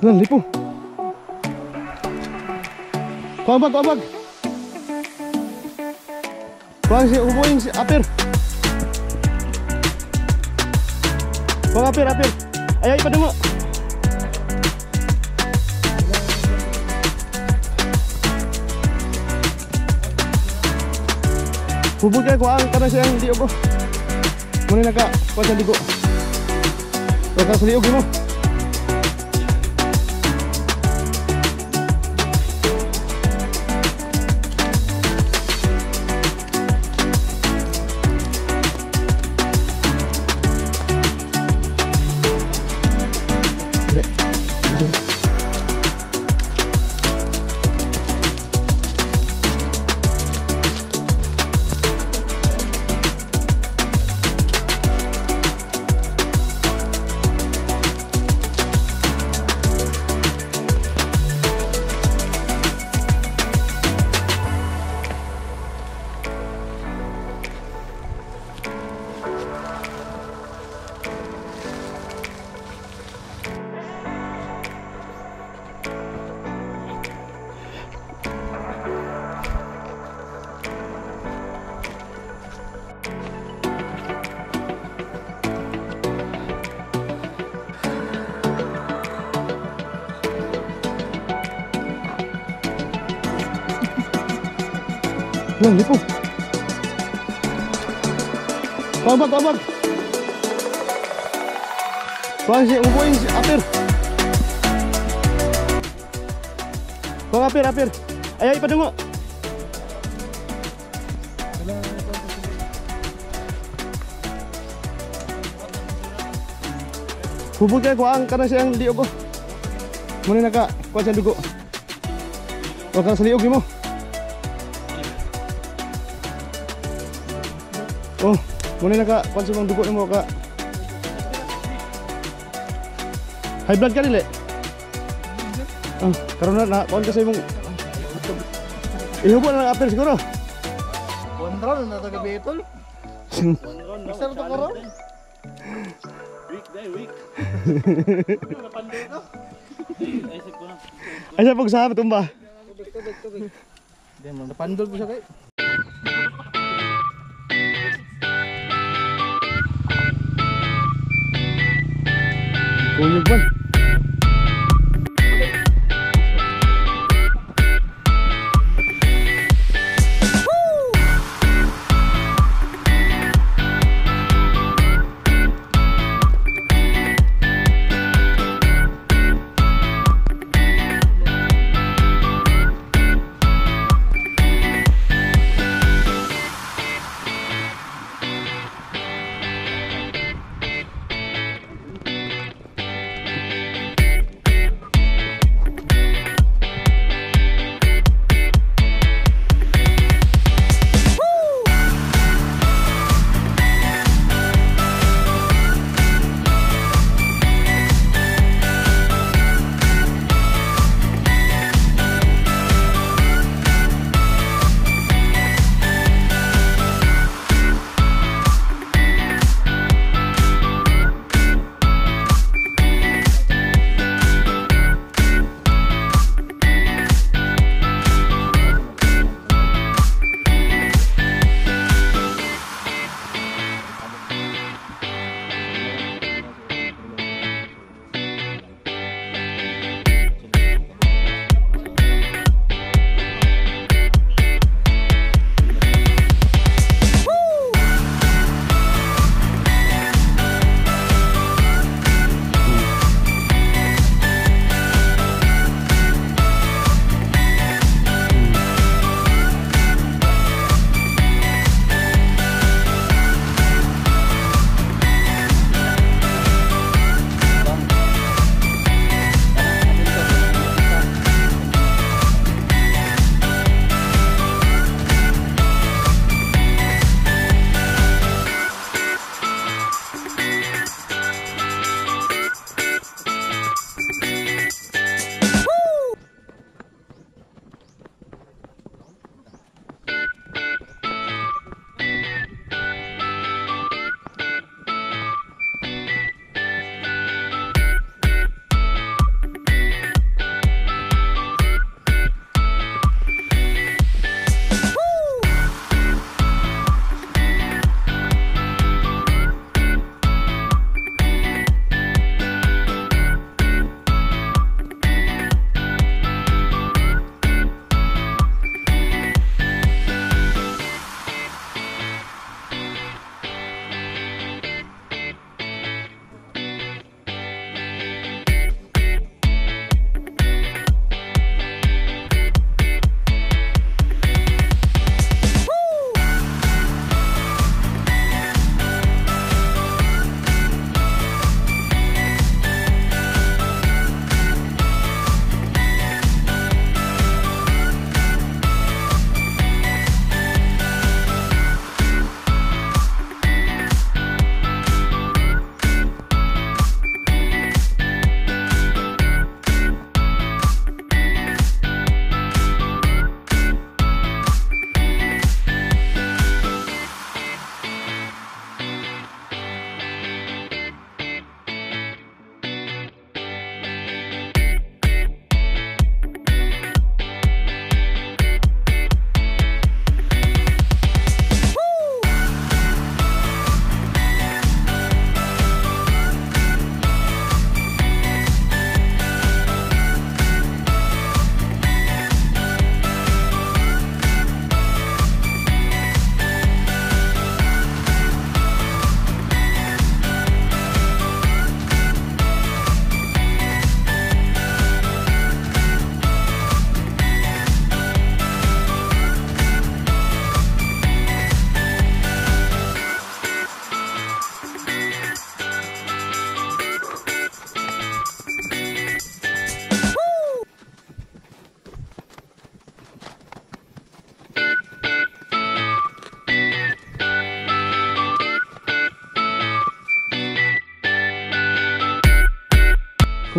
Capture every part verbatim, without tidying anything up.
Lang, lipo. Kuang bag, kuang bag. Kuang si hubungin si Apir. Kuang Apir, Apir. Ayo ipa mo. Hubung kay kuang karena siyang di ko. Muna naka kuang sa ligo. Baka sa liog mo. Lang, lipo. Kuang bag, kuang bag. Kuang si hubungin si Apir. Kuang Apir, Apir. Ayo ipa mo. Hubung kay kuang karena siyang di ko. Muna naka kuang sa dugo. Baka sa liog mo. Oh, muna naka kuan sa mga dugo mo ka. High blood ka dili? Ah, karon na na kuan ka sa imong. Ihubo na Apir siguro. Kontra na taga Betol. Mister to karo? Week day week. Napandol ka. Ay sig ko na. Ay sa pagsabi tumba. Tubig, tubig, tubig. Di mo napandol po siya kay. Kuyog man.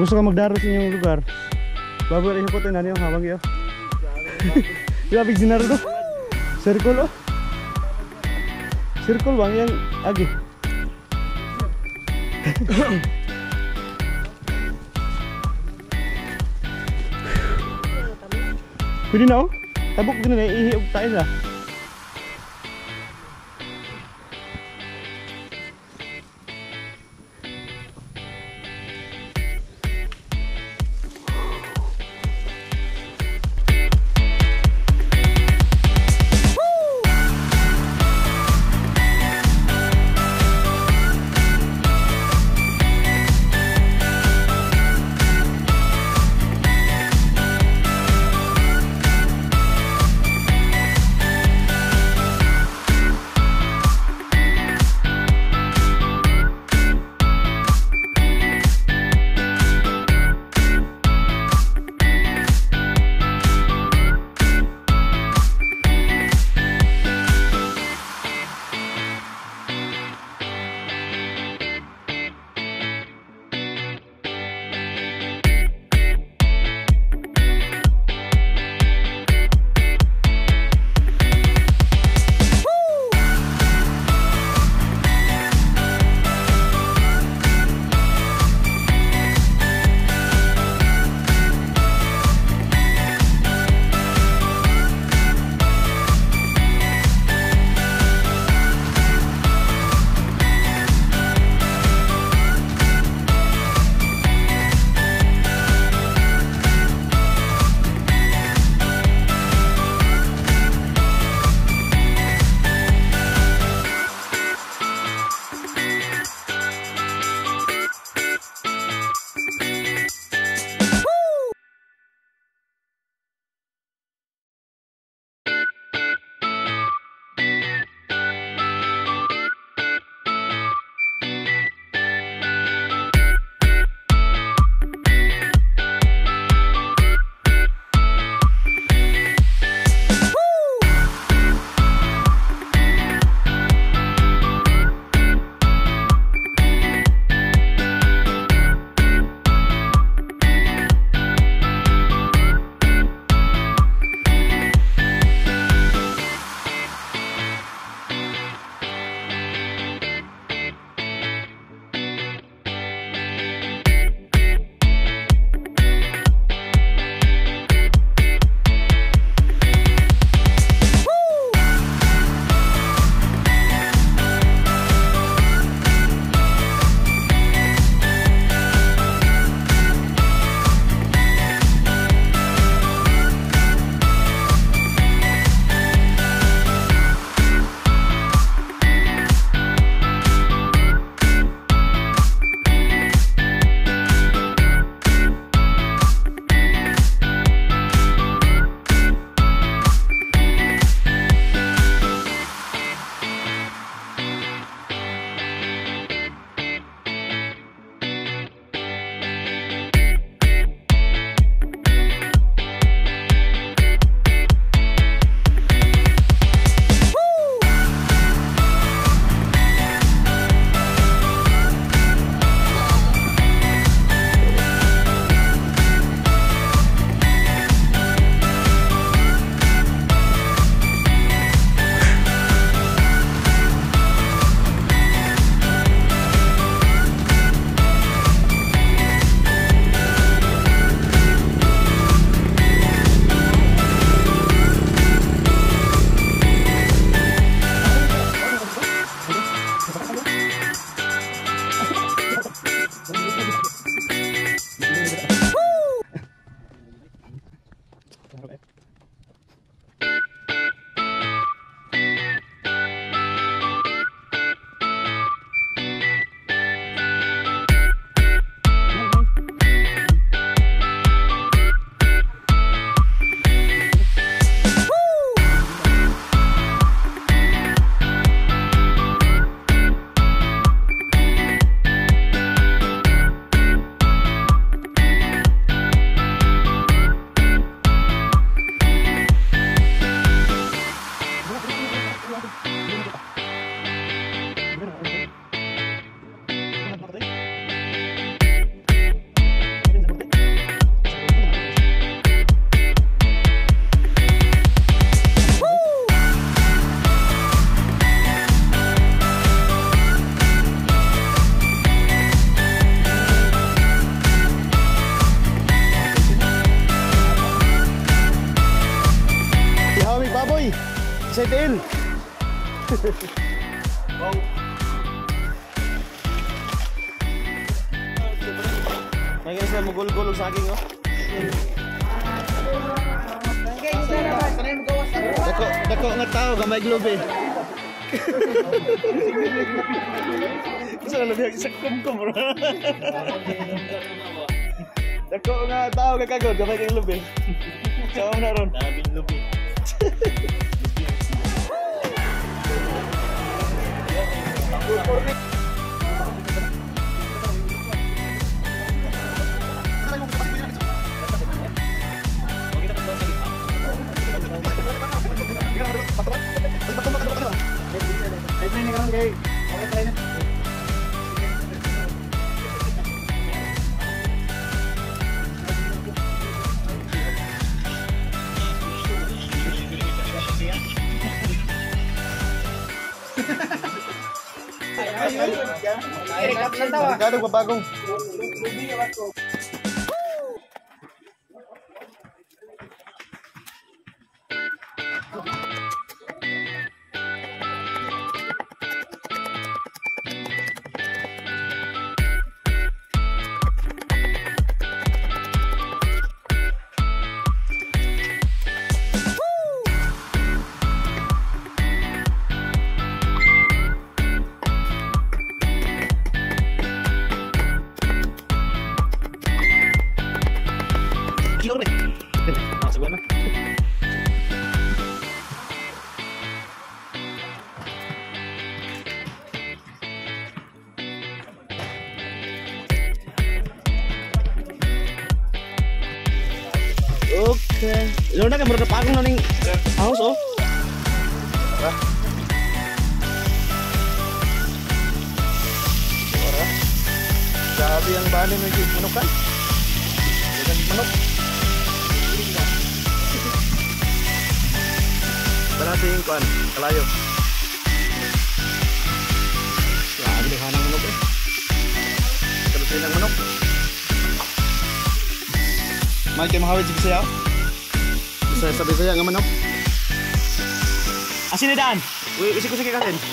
Kung gusto ka magdaro sa inyong lugar, bago rin ikutin na niyo, habang yun. Iya, big dinar to. Circle oh. Circle bang yang agi. Pwede na oh. Tabok din na ihiog tayo na. Sa tail. May guys na magulgulog sa aking, oh. Dako, dako nga tao, gamay globe eh. Isa na lang sa kumkum, bro. Dako nga tao, kakagod, gamay kang globe eh. Sama mo na ron. Daming lubi. Magkano ba bagong? Okay. Lo na kamera pagong na ning house oh. Ora. Ora. Sabi ang bani mo yung manok kan? Yan manok. Barating kan, kalayo. Sabi ni hanang manok eh. Terus ng manok. May kayo mahawid sa Bisaya? Bisa sa Bisaya nga manok? Asin na daan! Uy, usik-usik ka kasin.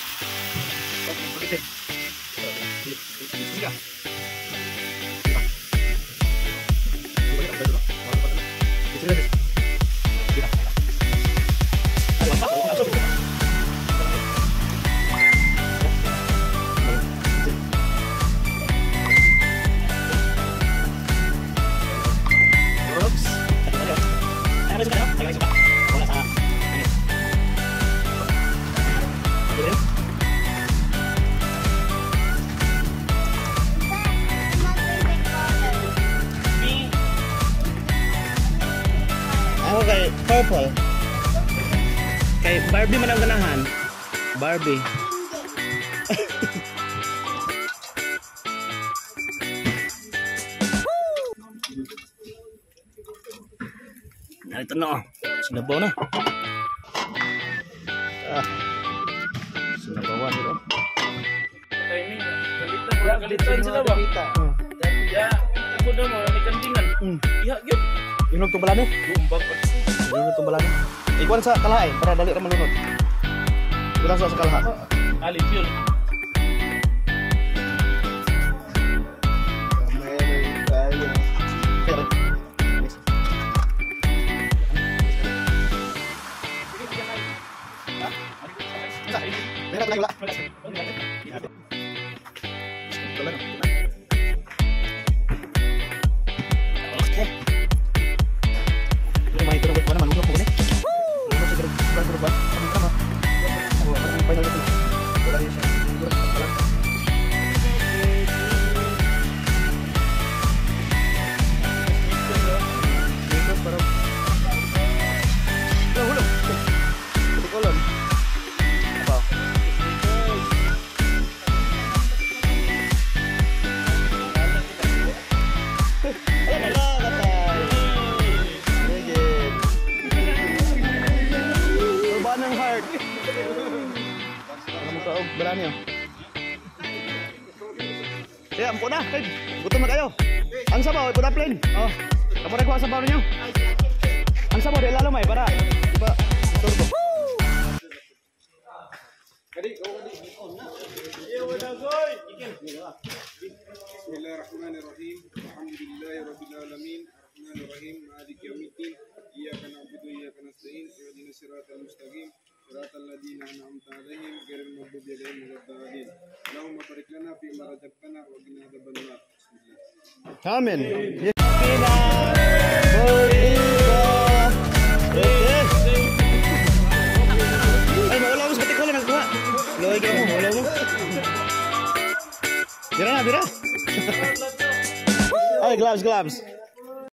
Ako kay purple. Kay Barbie man ang ganahan. Barbie. Nah, ito na. Sinabaw na. Ah. Sinabawan ito. Timing. Kalitan. Kalitan sila ba? Ya, ako na mo. May kantingan. Iya, yun. Inog tumbalan eh. Gumbang pa. Inog tumbalan eh. Ikuan sa kalahay para dali ra malunod. Ikuan sa kalaha. Alip yun. Berani. Ya, ampun na. Gutom na kayo. Ang sabaw, ipod plane. Oh. Kamu rekuha sabaw ninyo. Ang sabaw, di lalo may para. Diba? Turbo. nasta'in ihdinas siratal mustaqim siratal ladzina an'amta 'alaihim ghairil maghdubi 'alaihim waladdallin. Allahumma barik lana fi ma razaqtana wa qina adzabannar. Bismillah. Amin. Ay, mawala mo sa patik ko lang nagkuha. Loy ka mo, mawala mo. Bira na, bira. Ay, gloves, gloves.